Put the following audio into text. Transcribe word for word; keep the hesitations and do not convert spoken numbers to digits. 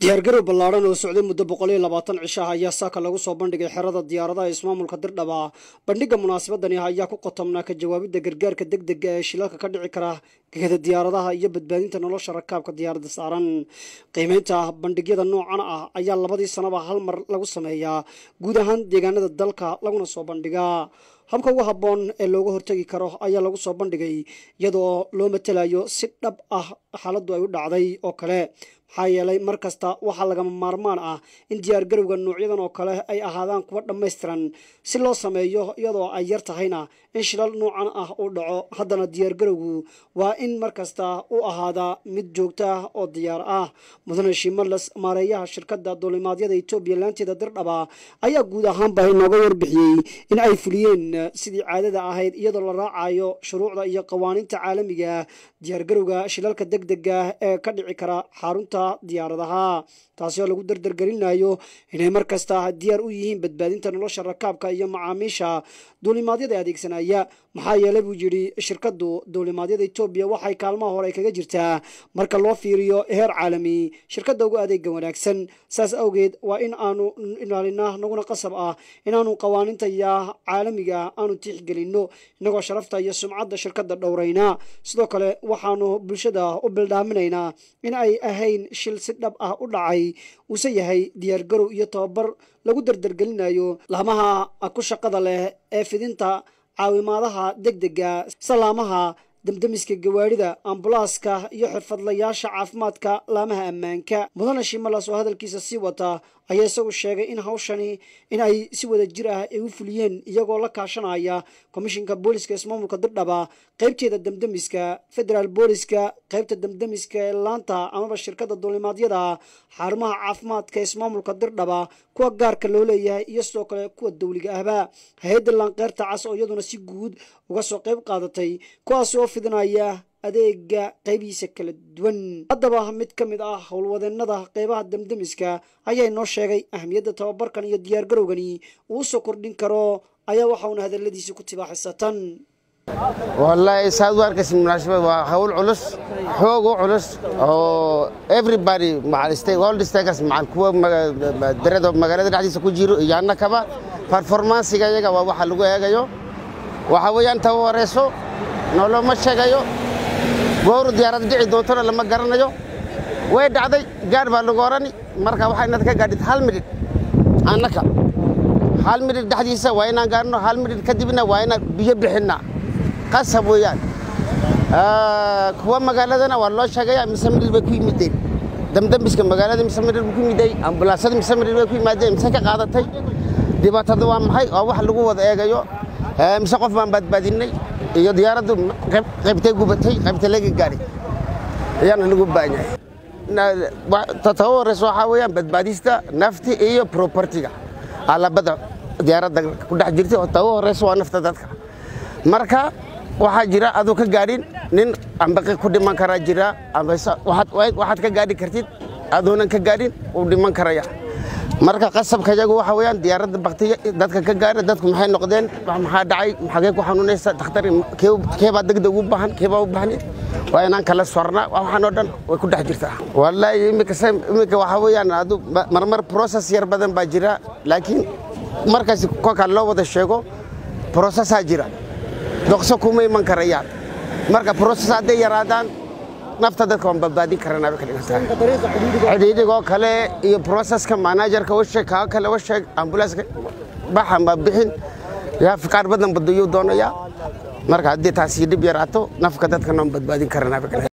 diyaargarow ballaaran oo socday muddo boqol iyo labaatan cisho ah ayaa saaka lagu soo bandhigay xerada diyaaradaha ismaamulka Dirdhaba. Bandhiga munaasabadani ayaa ku qotomnaa ka jawaabidda gargaarka degdega ee shilalka ka dhici kara gegada diyaaradaha iyo badbaadinta nolosha rakaabka diyaaradda saaran. Qiimeynta bandhigyada noocan ah ayaa labadii sanaba hal mar lagu sameeyaa guud ahaan deegaanada dalka laguna soo bandhigaa. habka ugu habboon ee looga hortagi karo ayaa lagu soo bandhigay iyadoo loo matalayo si dhab ah xaaladdu ay u dhacday oo kale. maxaa yeelay mar kasta waxaa lagama maarmaan ah in diyaargarowga noocyadan oo kale ay ahaadaan kuwa dhammaystiran si loo sameeyo iyadoo ay yar tahayna in shilal noocan ah uu dhaco. haddana diyaargarowgu waa in mar kasta u ahaada mid joogto ah oo diyaar ah. mudane shimalas maareeyaha shirkadda duulimaadyada Itoobiya laanteeda Dirdhaba ayaa guud ahaanba inooga warbixiyey in ay fuliyeen sidii caadada ahayd iyadoo la raacayo shuruucda iyo qawaaniinta caalamiga diyaargarowga shilalka degdega ee ka dhici kara xarunta diyaaradaha, taasi oo lagu dardargelinayo inay mar kasta diyaar u yihiin badbaadinta nolosha rakaabka iyo macaamiisha duulimaadyada adeegsanaya. maxaa yeelay buu yidhi shirkaddu duulimaadyada Itoobiya waxay kaalmaha hore kaga jirtaa marka loo fiiriyo heer caalami shirkadda ugu adeega wanaagsan. saas awgeed waa in aanu ilaalinaa naguna qasab ah inaanu qawaaniinta iyo caalamiga aanu tixgelinno inagoo sharafta iyo sumcadda shirkadda dhowrayna. sidoo kale waxaanu bulshada u bildhaaminaynaa in ay ahayn shil si dhab ah u dhacay use yahay diyaargarow iyo tababar lagu dardargelinayo laamaha ku shaqada leh ee fidinta caawimaadaha degdega salaamaha damdamiska gawaarida ambulaaska iyo xirfadlayaasha caafimaadka laamaha ammaanka. mudane shimalas oo hadalkiisa sii wata ayaa isagu sheegay in hawshani in ay si wada jir ah ay u fuliyeen iyagoo la kaashanaya komishinka booliska ismaamulka Dirdhaba, qaybteeda damdamiska federal booliska, qaybta damdamiska ee laanta amaba shirkadda duulimaadyada, xarumaha caafimaadka ismaamulka Dirdhaba, kuwa gaarka loo leeyahay iyo sidoo kale kuwa dawliga ahba. hay'adda laanqeyrta cas oo iyaduna si guud uga soo qayb qaadatay kuwaas oo fidinaya adeega qaybihiisa kala duwan. haddaba mid ka mid ah howlwadeennada qaybaha damdamiska ayaa inoo sheegay ahmiyadda tababarkan iyo diyaargarowgani uu soo kordhin karo ayaa waxauna hadaladiisa ku tibaaxisatan. والله سادوار كسم مناسبة وحول علوس حوق علوس أو everybody مع الستيك all the stakes مع الكوا درد مقالة الحديث سكوجيرو يانا كبا performance كايجا وحلوه يجايو وحويان تاو رسو نولو مشى جايو غور ديارات دي دكتور لما قرنا جو وين عادي قار بالغوراني مركا وحنا نتك قاعد حال مريد أنا كا حال مريد ده حديثه وين قارنا حال مريد كدبنا وين بيجبحنا قصب ويان آه هو مقالة والله شجع مسمر البكوي مدين دم دم بس كمقالة مسمر البكوي مدين أمبلاسات مسمر البكوي مدين مسكة قاعدة تي دبعت دوام هاي أو واحد لقوه ذا جايو مسقف من بد بديني يا ديارة قبتة قبتة قبتة لقي قاري يعني لقوا بانيا تطور رسوا ويان بد بديستا نفتي إيو بروبرتيكا على بدأ ديارة كل حجرتي تطور رسوا نفط ذاتك مركا waxaa jira adoo ka gaadhin nin ambaqi ku dhiman kara jira amase waxaad waxaad ka gaadhi kartid adoonan ka gaadhin uu dhiman karaya. marka qasabka iyagu waxa weeyaan diyaaradda baqtiga dadka ka gaara dadku maxay noqdeen maxaa dhacay maxay ku xanuunaysa dhakhtar keeba degdeg u baahan keeba u baahan waa inaan kala swarna waxaan oo dhan way ku dhex jirtaa. wallahi imika imika waxa weeyaan adu marmar process yar badan baa jira laakiin markaas ko kale loo wada sheego process ha jira doqso kuma iman karayaan. marka process haday yaraadaan nafta dadka waan badbaadin karnaa ba kaliya xidhiidhigo kale iyo processka managerka u sheeg ka kale u sheeg ambulanska baxan ba bixin yaa fiqar badan badayo doonaya. marka haddii taasi dib yaraato nafka dadka waan badbaadin karnaa ba kaliya